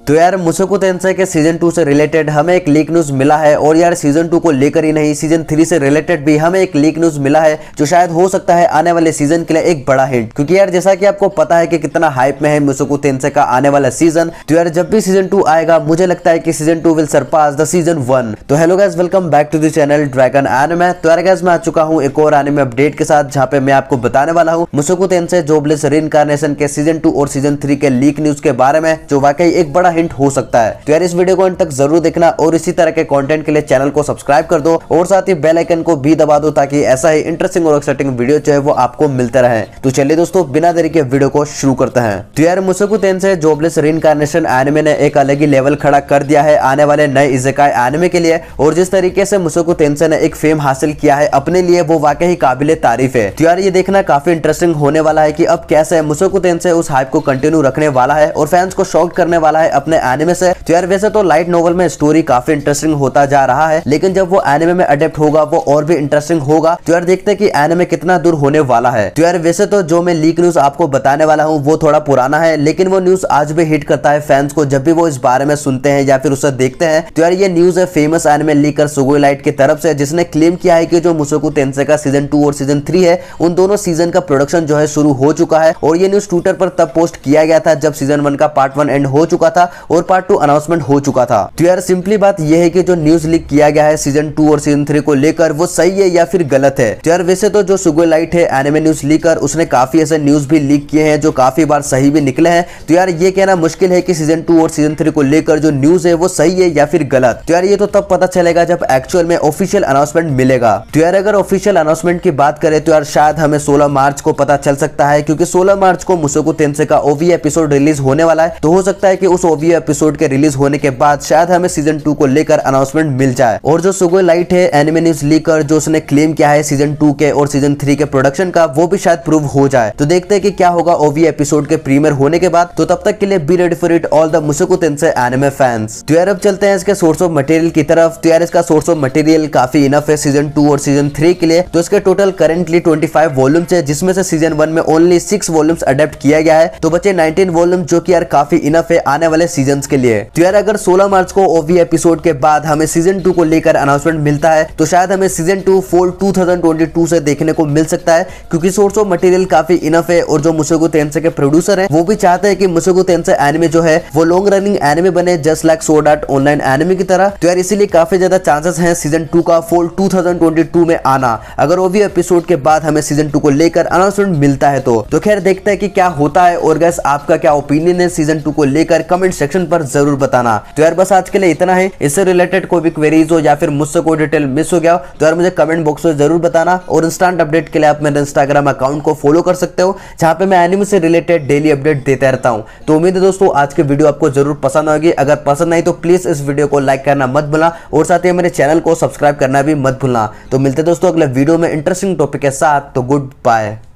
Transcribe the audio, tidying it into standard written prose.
तो यार मुसोको टेंसेई के सीजन 2 से रिलेटेड हमें एक लीक न्यूज मिला है और यार सीजन 2 को लेकर ही नहीं सीजन 3 से रिलेटेड भी हमें एक लीक न्यूज मिला है जो शायद हो सकता है आने वाले सीजन के लिए एक बड़ा हिंट। क्योंकि यार जैसा कि आपको पता है कि कितना हाइप में है मुसोको टेंसेई का आने वाला सीजन, तो यार जब भी सीजन 2 आएगा मुझे लगता है कि season 2 will surpass the season 1। तो hello guys, welcome back to the channel dragon anime. तो यार गाइस मैं आ चुका हूं एक और एनिमे अपडेट के साथ जहां पे मैं आपको बताने वाला हूं मुसोको टेंसेई जोबलेस रीइंकार्नेशन के सीजन 2 और सीजन 3 के लीक न्यूज के बारे में, जो वाकई एक बड़ा हिंट हो सकता है। तो यार इस वीडियो को अंत तक जरूर देखना और इसी तरह के कंटेंट के लिए चैनल को सब्सक्राइब कर दो और साथ ही बेल आइकन को भी दबा दो ताकि ऐसा ही इंटरेस्टिंग और एक्साइटिंग वीडियो जो है वो आपको मिलते रहे। तो चलिए दोस्तों बिना देरी के वीडियो को शुरू करते हैं। तो यार मुसोको टेंसेई जोबलेस रीइंकार्नेशन एनिमे ने एक अलग ही लेवल खड़ा कर दिया है आने वाले नए इज़ेकाई एनिमे के लिए, और जिस तरीके से मुसोको टेंसेई ने एक फेम हासिल किया है अपने लिए वो वाकई काबिले तारीफ है। तो यार ये देखना काफी इंटरेस्टिंग होने वाला है कि अब कैसे मुसोको टेंसेई उस हाइप को कंटिन्यू रखने वाला है और फैंस को शॉक करने वाला है अपने एनिमे से। तो यार वैसे तो लाइट नोवेल में स्टोरी काफी इंटरेस्टिंग होता जा रहा है, लेकिन जब वो एनिमे में अडेप्ट होगा वो और भी इंटरेस्टिंग होगा। तो यार देखते हैं कि एनिमे कितना दूर होने वाला है। तो यार वैसे तो जो मैं लीक न्यूज आपको बताने वाला हूँ वो थोड़ा पुराना है, लेकिन वो न्यूज आज भी हिट करता है फैंस को जब भी वो इस बारे में सुनते हैं या फिर उसे देखते हैं। तो यार ये न्यूज है famous anime leaker Sugoi light की तरफ से, जिसने क्लेम किया है कि जो मुसोको टेंसेई का सीजन 2 और सीजन 3 है उन दोनों सीजन का प्रोडक्शन जो है शुरू हो चुका है। और ये न्यूज ट्विटर पर तब पोस्ट किया गया था जब सीजन 1 का पार्ट 1 एंड हो चुका था और पार्ट 2 अनाउंसमेंट हो चुका था। तो यार सिंपली बात यह है कि जो न्यूज लीक किया गया है सीजन 2 और सीजन 3 को लेकर वो सही है या फिर गलत है। तो यार वैसे तो जो सुगोई लाइट है एनिमे न्यूज लीकर, उसने काफी ऐसे न्यूज भी लीक किए हैं जो काफी बार सही भी निकले हैं। तो यार ये कहना मुश्किल है कि सीजन 2 और सीजन 3 को लेकर जो न्यूज है वो सही है या फिर गलत। तो यार ये तो तब पता चलेगा जब एक्चुअल में ऑफिशियल अनाउंसमेंट मिलेगा। तो यार अगर ऑफिशियल अनाउंसमेंट की बात करें तो यार शायद हमें 16 मार्च को पता चल सकता है, क्योंकि 16 मार्च को मुसोको टेंसेई का ओवी एपिसोड रिलीज होने वाला है। तो हो सकता है कि उस ओवी एपिसोड के रिलीज होने के बाद शायद हमें सीजन 2 को लेकर अनाउंसमेंट मिल जाए। और जो सुगोई लाइट है एनिमे न्यूज लीकर, जो उसने क्लेम किया है सीजन 2 के और सीजन 3 के प्रोडक्शन का, वो भी शायद प्रूव हो जाए। तो देखते हैं कि क्या होगा ओवी एपिसोड के प्रीमियर होने के बाद। तो तब तक के लिए be ready for it all the Mushoku Tensei anime fans. तो यार अब चलते हैं इसके सोर्स ऑफ मटेरियल की तरफ। तो यार इसका सोर्स ऑफ मटेरियल काफी इनफ है सीजन 2 और सीजन 3 के लिए। तो इसके टोटल करेंटली 25 वॉल्यूम्स है, जिसमें से सीजन 1 में ओनली 6 वॉल्यूम्स अडेप्ट किया गया है। तो बचे 19 वॉल्यूम, जो कि यार काफी इनफ है आने वाले सीजन के लिए। तो यार अगर 16 मार्च को ओवी एपिसोड के बाद हमें सीजन 2 को लेकर अनाउंसमेंट मिलता है तो शायद हमें सीजन 2 फॉल 2022 से देखने को मिल सकता है, क्योंकि सोर्स ऑफ मटेरियल काफी इनफ है। और जो मुसोको टेंसेई के प्रोड्यूसर हैं वो भी चाहते हैं कि मुसोको टेंसेई एनिमे जो है वो लॉन्ग रनिंग एनिमे बने, just like sword art online anime की तरह। तो यार इसीलिए काफी ज्यादा चांसेस हैं सीजन 2 का फॉल 2022 में आना, अगर ओवी एपिसोड के बाद हमें सीजन 2 को लेकर अनाउंसमेंट मिलता है तो खैर देखते हैं कि क्या होता है। और गाइस आपका क्या ओपिनियन है सीजन 2 को लेकर, कमेंट सेक्शन पर जरूर बताना। तो यार बस आज के लिए इतना है। इससे रिलेटेड कोई भी क्वेरीज हो या फिर मुझसे कोई डिटेल मिस हो गया हो तो यार मुझे कमेंट बॉक्स में जरूर बताना। और इंस्टेंट अपडेट के लिए आप मेरे इंस्टाग्राम अकाउंट को फॉलो कर सकते हो, जहां पे मैं एनिमे से रिलेटेड डेली अपडेट देता रहता हूं। तो उम्मीद है दोस्तों आज की वीडियो आपको जरूर पसंद आएगी। अगर पसंद आई तो प्लीज इस वीडियो को लाइक करना मत भूलना और साथ ही मेरे चैनल को सब्सक्राइब करना भी मत भूलना। तो मिलते दोस्तों अगले वीडियो में इंटरेस्टिंग टॉपिक के साथ। तो गुड बाय।